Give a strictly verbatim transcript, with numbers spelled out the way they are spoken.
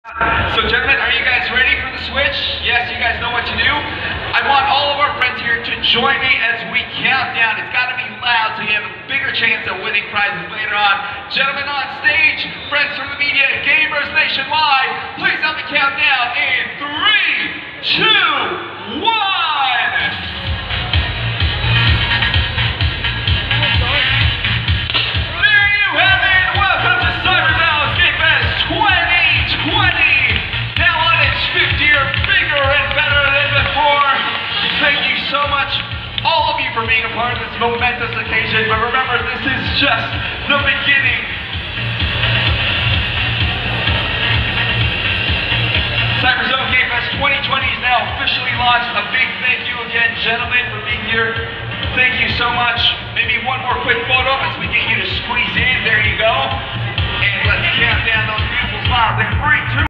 So gentlemen, are you guys ready for the switch? Yes, you guys know what to do? I want all of our friends here to join me as we count down. It's got to be loud so you have a bigger chance of winning prizes later on. Gentlemen on stage, friends from the media, gamers nationwide, please help me count down in three, two, one! There you have it! Welcome to CyberValve Game Fest twenty twenty! Now on its fifth year, bigger and better than before. Thank you so much, all of you, for being a part of this momentous occasion. But remember, this is just the beginning. CyberZone Game Fest twenty twenty is now officially launched. A big thank you again, gentlemen, for being here. Thank you so much. Maybe one more quick photo as we get you to squeeze in. There you go. And let's count down those beautiful smiles in three, two,